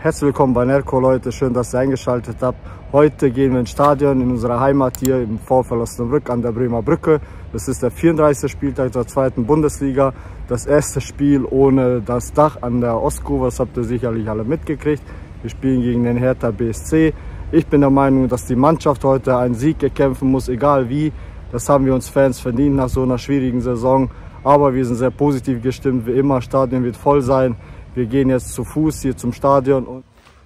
Herzlich willkommen bei Nerco, Leute. Schön, dass ihr eingeschaltet habt. Heute gehen wir ins Stadion in unserer Heimat hier im VfL Osnabrück an der Bremer Brücke. Das ist der 34. Spieltag der 2. Bundesliga. Das erste Spiel ohne das Dach an der Ostkurve. Das habt ihr sicherlich alle mitgekriegt. Wir spielen gegen den Hertha BSC. Ich bin der Meinung, dass die Mannschaft heute einen Sieg erkämpfen muss, egal wie. Das haben wir uns Fans verdient nach so einer schwierigen Saison. Aber wir sind sehr positiv gestimmt, wie immer. Das Stadion wird voll sein. Wir gehen jetzt zu Fuß hier zum Stadion.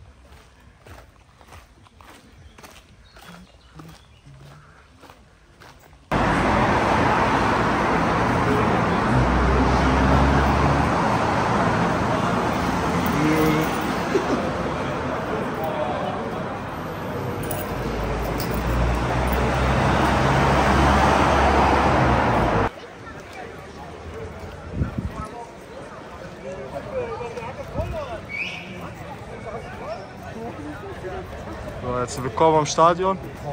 So, herzlich willkommen am Stadion.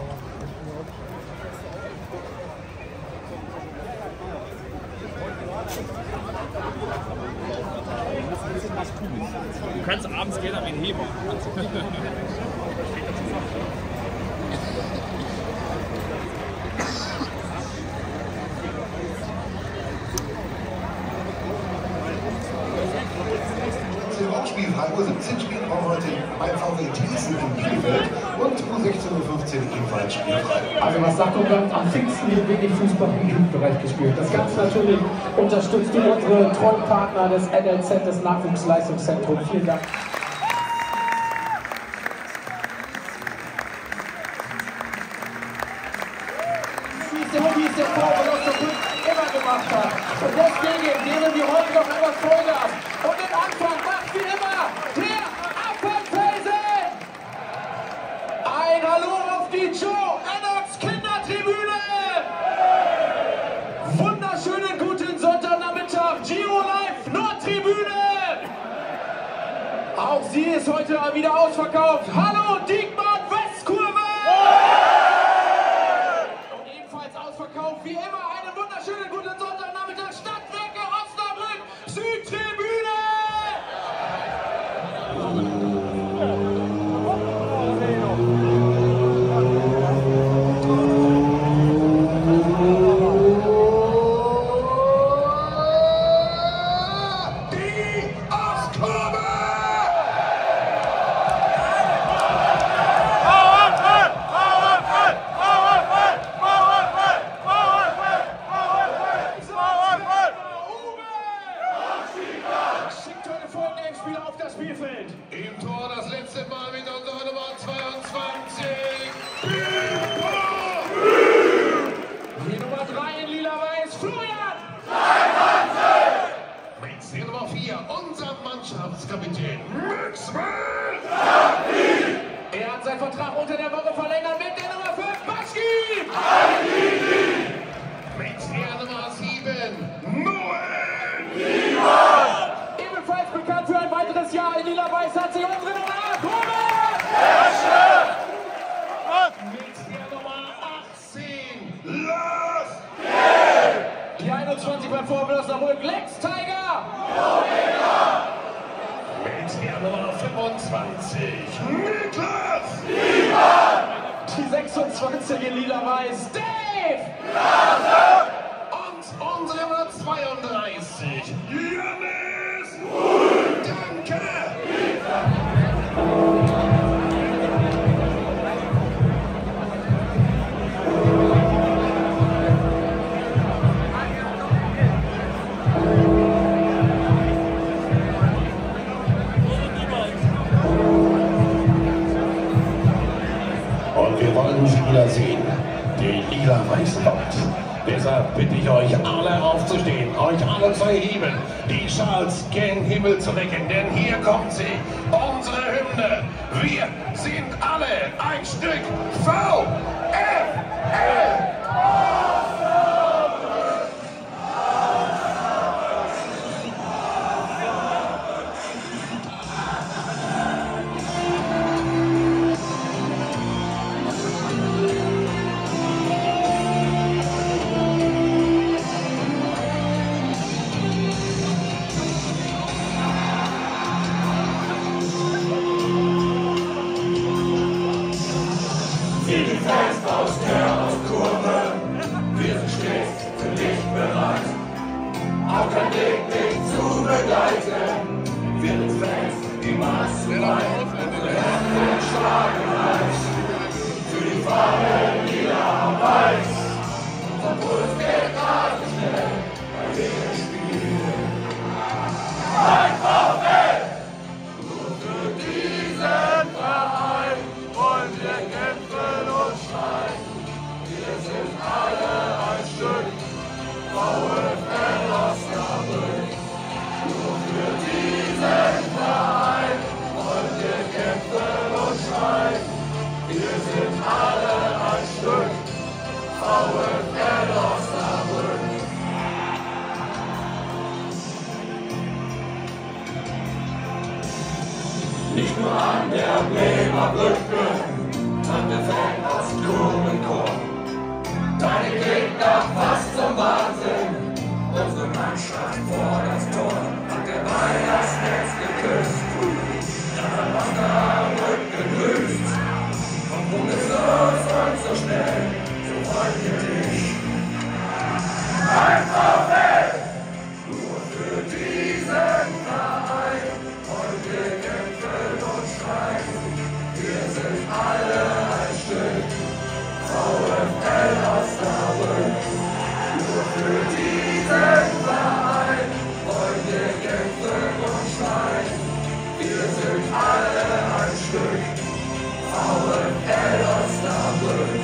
Du kannst abends gerne einen Heber. Spielfrei U17 spielen wir heute beim VW Thiesen in Bielefeld und U16:15 ebenfalls spielfrei. Also was sagt man, am Pfingsten wird wirklich Fußball im Jugendbereich gespielt. Das Ganze natürlich unterstützt durch unsere treuen Partner des NLZ, des Nachwuchsleistungszentrums. Vielen Dank. Wie es der VfL Osnabrück immer gemacht hat. Und deswegen geben wir heute noch etwas Vollgas. Und den Anfang macht wie immer der Apfelfelsen. Ein Hallo auf die Joe Lennox Kindertribüne. Wunderschönen guten Sonntagnachmittag. Giro Live Nordtribüne. Auch sie ist heute wieder ausverkauft. Hallo Diekmann Westkurve. Wie immer einen wunderschönen guten Sonntagnachmittag, Stadtwerke Osnabrück, Südtribüne! Die Ostkurve! Auf das Spielfeld. Im Tor das letzte Mal mit unserer Nummer 22. Die Nummer 3 in lila-weiß, Florian. 23. Mit der Nummer 4, unser Mannschaftskapitän Maxwell. Er hat seinen Vertrag unter der Woche verlängert mit der Nummer 5, Baschki. Mit der Nummer 7, Noel. Ebenfalls bekannt für ein weiteres Jahr in lila-weiß hat sich unsere Nummer 8, Robert. Mit der Nummer 18, Lars. Die 21 beim VfL Osnabrück, Lex Tiger. Mit der Nummer 25, Niklas. Die 26 in lila-weiß, Dave. Und unsere Nummer 32, Janis. Danke. Und wir wollen Spieler sehen, die lila-weiß lockt. Deshalb bitte ich euch alle aufzustehen, euch alle zu erheben, die Schals gen Himmel zu wecken, denn hier kommt sie, unsere Hymne. Wir sind alle ein Stück VfL. Für die Fans aus Tör und Kurve, wir sind stets für dich bereit. Auch kein Weg dich zu begleiten. Wir sind Fans, niemals zu weit. Unsere Hände schlagen heiß. Für die Farbe lila-weiß. Unser Puls geht rasend schnell bei jedem Spiel. Ein VfL! Nur für diesen Verein wollen wir kämpfen und schreien. Wir sind alle ein Stück VfL Osnabrück. Nur für diesen Verein wollen wir kämpfen und schreien. Wir sind alle ein Stück VfL Osnabrück. Nicht nur an der Bremer Brücke, an der Fan aus Blumenchor. Deine Gegner fast zum Wahnsinn, unsere Mannschaft vor das Tor, hat der Ball das Netz geküsst, dann Osnabrück gegrüßt. Und es los und so schnell, so wollen wir dich. Ein VfL, nur für diesen Verein, wollen wir kämpfen und schreien. Wir sind alle ein Stück VfL Osnabrück. Nur für diesen Verein wollen wir kämpfen und schreien. Wir sind alle ein Stück VfL Osnabrück.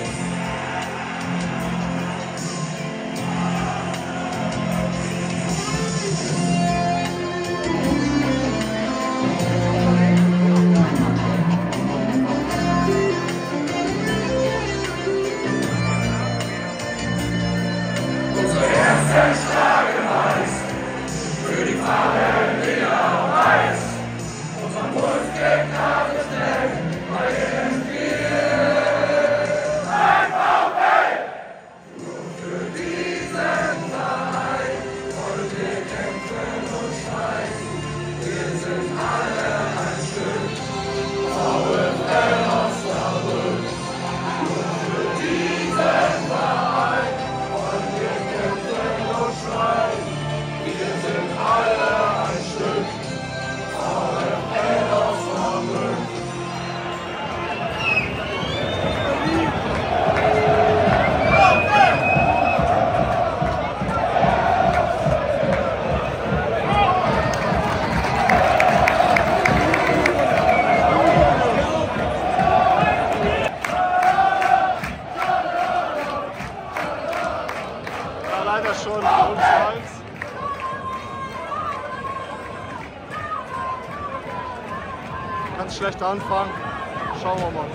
Unsere Herzen schlagen heiß für die Farbe lila-weiß. Unser Puls geht rasend schnell bei jedem Spiel. Ein VfL! Nur für diesen Verein wollen wir kämpfen und schreien. Wir sind alle ein Stück VfL Osnabrück. Nur für diesen Verein wollen wir kämpfen und schreien. Wir sind alle ein Stück VfL Osnabrück. Ja, leider schon 5:1. Ganz schlechter Anfang. Schauen wir mal.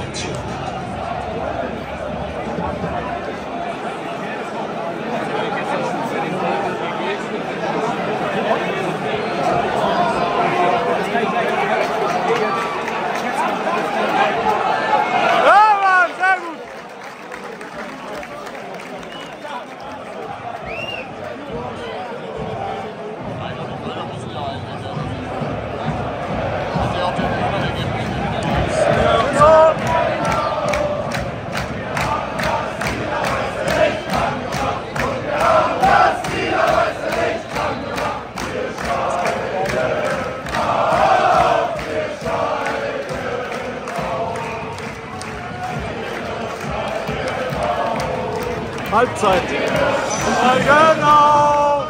Sensation. Halbzeit. Ja, genau.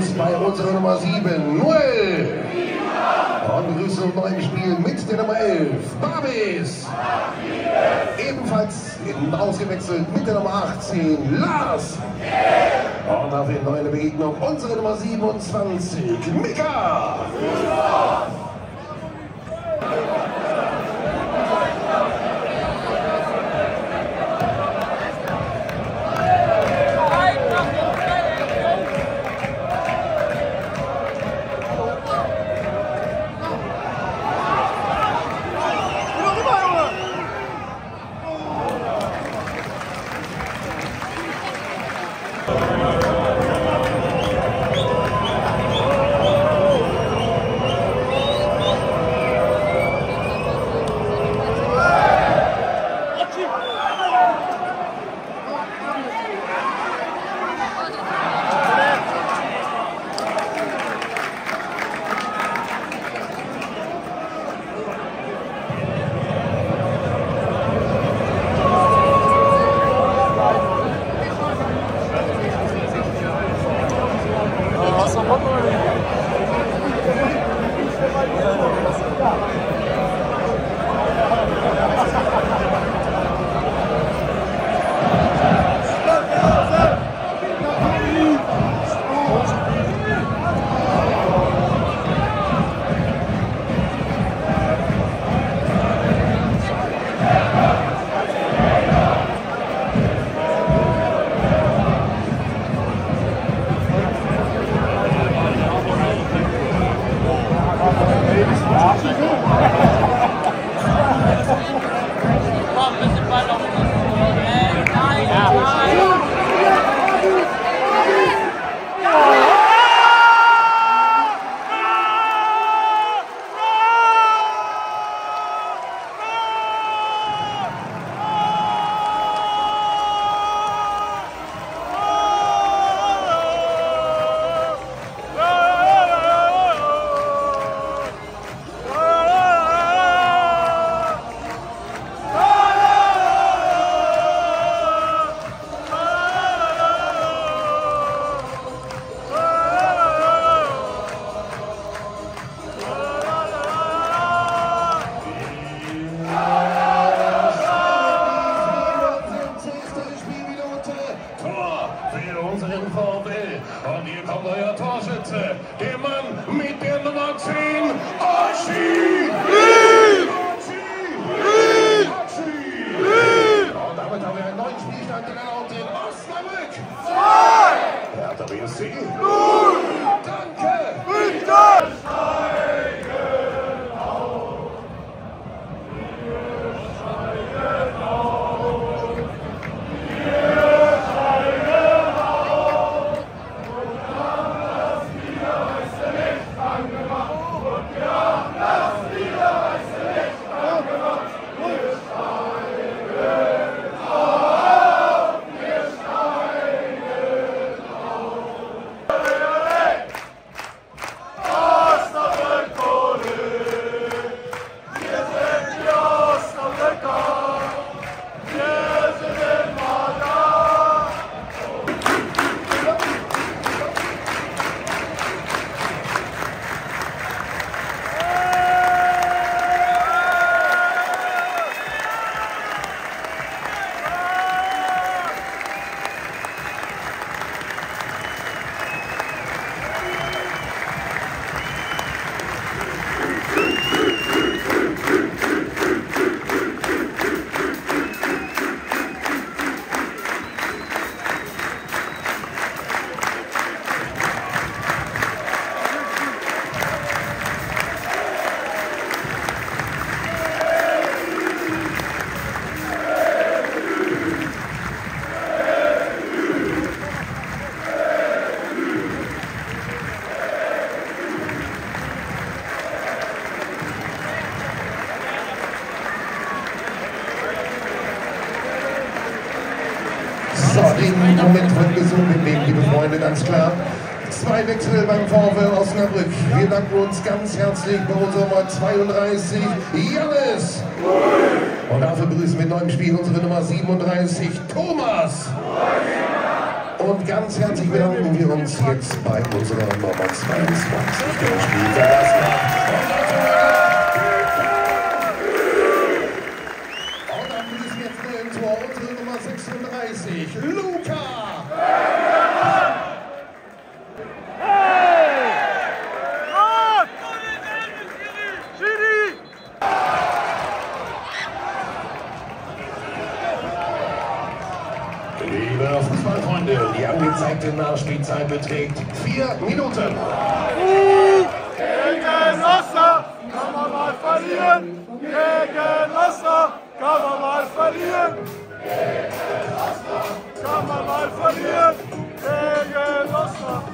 1 bei unserer Nummer 7, Noel. Und begrüßen im neuen Spiel mit der Nummer 11, Babis. Ebenfalls ausgewechselt mit der Nummer 18, Lars. Und auf der neuen Begegnung unsere Nummer 27, Mika. Und hier kommt euer Torschütze, der Mann mit der Nummer 10, Oschi! Und damit haben wir einen neuen Spielstand in Osnabrück. 2! Hertha BSC. 0! Danke! So, den Moment wird gesungen, liebe Freunde, ganz klar. 2 Wechsel beim VfL Osnabrück. Wir danken uns ganz herzlich bei unserer Nummer 32, Jannis. Und dafür begrüßen wir in neuem Spiel unsere Nummer 37, Thomas. Und ganz herzlich bedanken wir uns jetzt bei unserer Nummer 22, der Spiel verlassen hat. Und dann begrüßen wir jetzt im Tor unsere Nummer 36, Luca. Liebe Fußballfreunde, die angezeigte Nachspielzeit beträgt 4 Minuten. Gegen Osnabrück kann man mal verlieren. Gegen Osnabrück kann man mal verlieren. Gegen Osnabrück kann man mal verlieren. Gegen Osnabrück.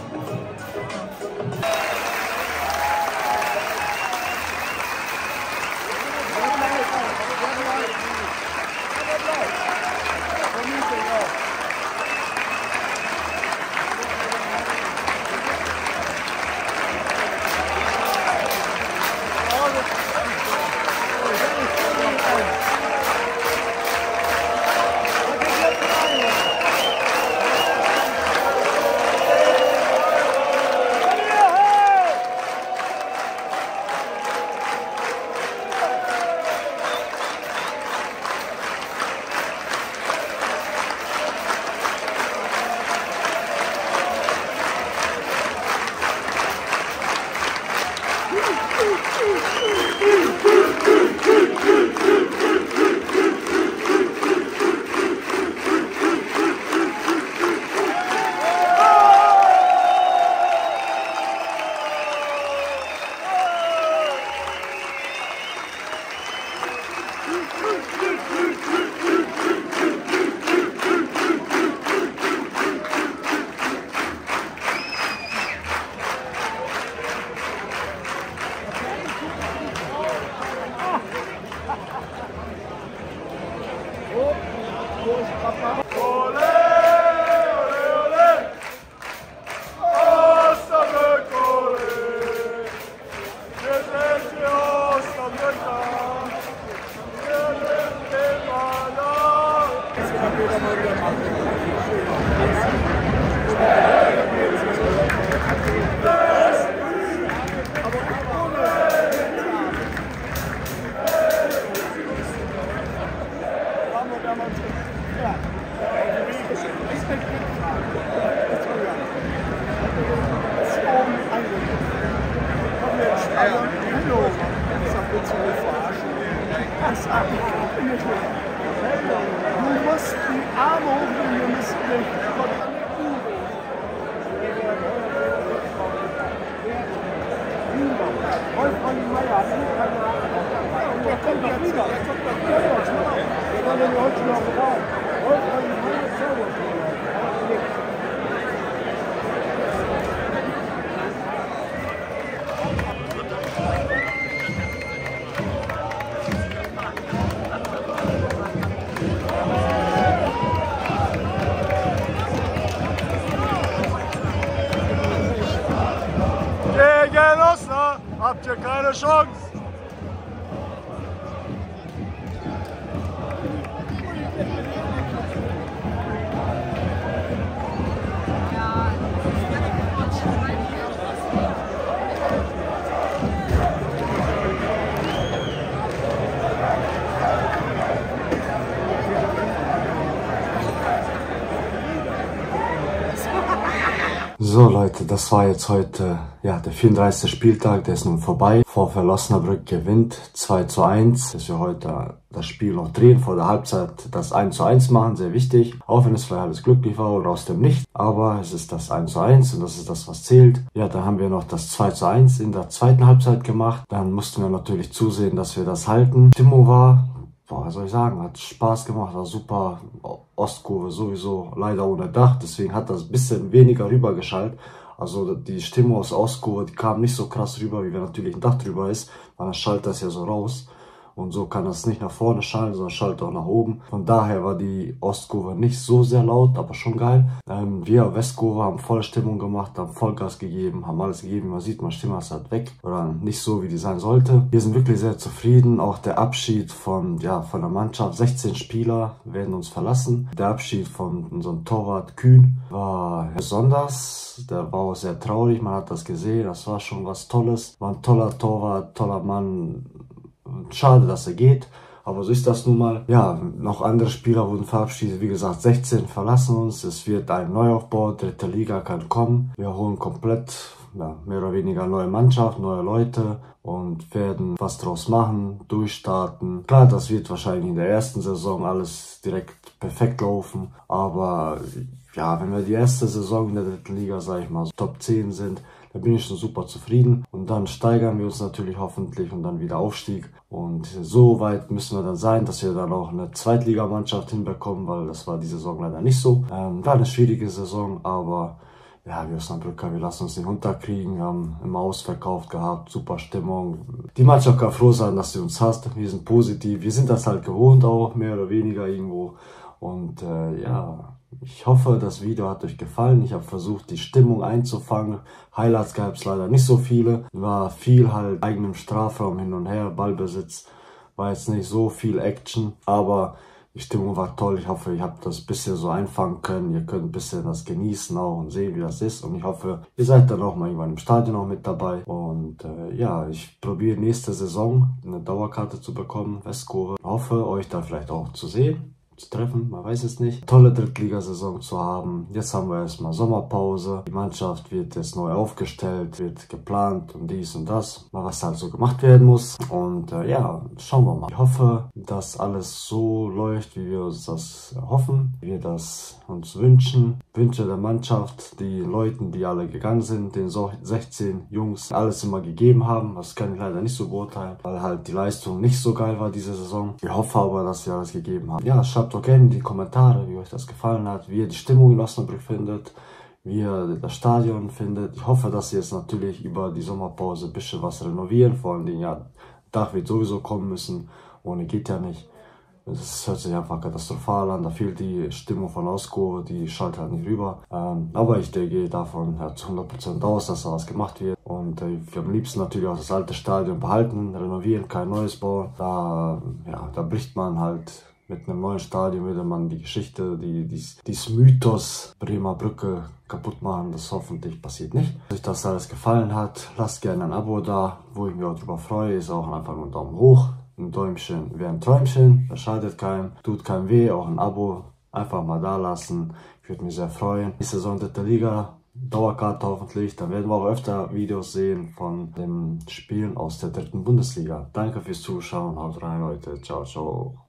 Du musst die Arme hochnehmen, wir müssen nicht. Rolf Olli Meier, der kommt doch wieder. Der war denn heute noch raus. Rolf Olli Meier ist selber. Gegen Osnabrück habt ihr keine Chance. So Leute, das war jetzt heute der 34. Spieltag, der ist nun vorbei. VfL Osnabrück gewinnt 2:1. Dass wir heute das Spiel noch drehen, vor der Halbzeit das 1:1 machen, sehr wichtig. Auch wenn es vielleicht alles glücklich war oder aus dem Nichts. Aber es ist das 1:1 und das ist das, was zählt. Ja, dann haben wir noch das 2:1 in der zweiten Halbzeit gemacht. Dann mussten wir natürlich zusehen, dass wir das halten. Stimmung war, was soll ich sagen, hat Spaß gemacht, war super. Ostkurve sowieso leider ohne Dach, deswegen hat das ein bisschen weniger rübergeschallt. Also die Stimmung aus Ostkurve, die kam nicht so krass rüber, wie wenn natürlich ein Dach drüber ist, weil dann schallt das ja so raus. und so kann das nicht nach vorne schalten, sondern schaltet auch nach oben. Von daher war die Ostkurve nicht so sehr laut, aber schon geil. Wir Westkurve haben volle Stimmung gemacht, haben Vollgas gegeben, haben alles gegeben. Man sieht, meine Stimme ist halt weg oder nicht so, wie die sein sollte. Wir sind wirklich sehr zufrieden. Auch der Abschied von der Mannschaft, 16 Spieler werden uns verlassen. Der Abschied von unserem Torwart Kühn war besonders. Der war auch sehr traurig, man hat das gesehen. Das war schon was Tolles. War ein toller Torwart, toller Mann. Schade, dass er geht. Aber so ist das nun mal. Ja, noch andere Spieler wurden verabschiedet. Wie gesagt, 16 verlassen uns. Es wird ein Neuaufbau. 3. Liga kann kommen. Wir holen komplett, mehr oder weniger neue Mannschaft, neue Leute und werden was draus machen, durchstarten. Klar, das wird wahrscheinlich in der ersten Saison alles direkt perfekt laufen. Aber ja, wenn wir die erste Saison in der 3. Liga, sage ich mal, so Top 10 sind, da bin ich schon super zufrieden. Und dann steigern wir uns natürlich hoffentlich und dann wieder Aufstieg. Und so weit müssen wir dann sein, dass wir dann auch eine Zweitligamannschaft hinbekommen, weil das war die Saison leider nicht so. War eine schwierige Saison, aber ja, wir Osnabrücker, wir lassen uns nicht unterkriegen. Wir haben immer ausverkauft gehabt, super Stimmung. Die Mannschaft kann froh sein, dass sie uns hasst. Wir sind positiv, wir sind das halt gewohnt auch, mehr oder weniger irgendwo. Und ja, ich hoffe, das Video hat euch gefallen. Ich habe versucht, die Stimmung einzufangen. Highlights gab es leider nicht so viele. War viel halt eigenem Strafraum hin und her, Ballbesitz. War jetzt nicht so viel Action, aber die Stimmung war toll. Ich hoffe, ihr habt das ein bisschen so einfangen können. Ihr könnt ein bisschen das genießen auch und sehen, wie das ist. Und ich hoffe, ihr seid dann auch mal irgendwann im Stadion auch mit dabei. Und ja, ich probiere nächste Saison eine Dauerkarte zu bekommen, Westkurve. Ich hoffe, euch da vielleicht auch zu sehen, zu treffen, man weiß es nicht. Tolle Drittligasaison zu haben. Jetzt haben wir erstmal Sommerpause. Die Mannschaft wird jetzt neu aufgestellt, wird geplant und dies und das. Mal was halt so gemacht werden muss. Und ja, schauen wir mal. Ich hoffe, dass alles so läuft, wie wir uns das hoffen, wie wir das uns wünschen. Wünsche der Mannschaft, die Leuten, die alle gegangen sind, den 16 Jungs alles immer gegeben haben. Das kann ich leider nicht so beurteilen, weil halt die Leistung nicht so geil war diese Saison. Ich hoffe aber, dass sie alles gegeben haben. Ja, schreibt doch gerne in die Kommentare, wie euch das gefallen hat, wie ihr die Stimmung in Osnabrück findet, wie ihr das Stadion findet. Ich hoffe, dass sie jetzt natürlich über die Sommerpause ein bisschen was renovieren, vor allem ja, Dach wird sowieso kommen müssen, ohne geht ja nicht. Das hört sich einfach katastrophal an, da fehlt die Stimmung von Ostkurve, die schaltet halt nicht rüber. Aber ich gehe davon zu 100% aus, dass da was gemacht wird. Und wir am liebsten natürlich auch das alte Stadion behalten, renovieren, kein neues bauen. Da bricht man halt mit einem neuen Stadion, würde man die Geschichte, dieses Mythos Bremer Brücke kaputt machen. Das hoffentlich passiert nicht. Wenn euch das alles gefallen hat, lasst gerne ein Abo da, wo ich mich auch drüber freue. Ist auch einfach nur ein Daumen hoch. Ein Däumchen wäre ein Träumchen, das schadet keinem, tut keinem weh, auch ein Abo einfach mal da lassen. Ich würde mich sehr freuen. Die Saison 3. Liga, Dauerkarte hoffentlich, dann werden wir auch öfter Videos sehen von den Spielen aus der 3. Bundesliga. Danke fürs Zuschauen, haut rein Leute, ciao, ciao.